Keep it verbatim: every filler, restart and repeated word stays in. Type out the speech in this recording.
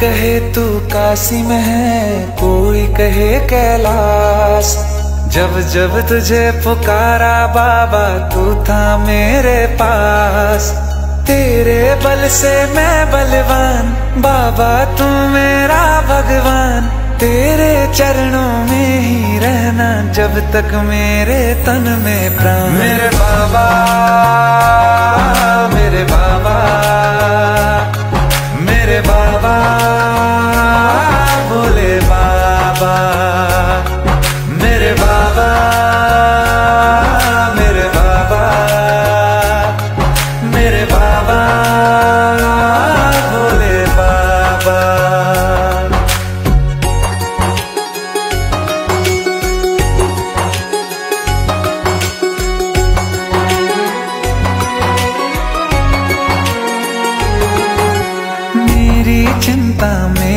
कहे तू काशी में है, कोई कहे कैलाश। जब जब तुझे पुकारा बाबा तू था मेरे पास। तेरे बल से मैं बलवान, बाबा तू मेरा भगवान। तेरे चरणों में ही रहना जब तक मेरे तन में प्राण। मेरे बाबा मेरे बाबा मेरे बाबा भोले बाबा। मेरे बाबा मेरे बाबा मेरे बाबा भोले बाबा। मेरी चिंता में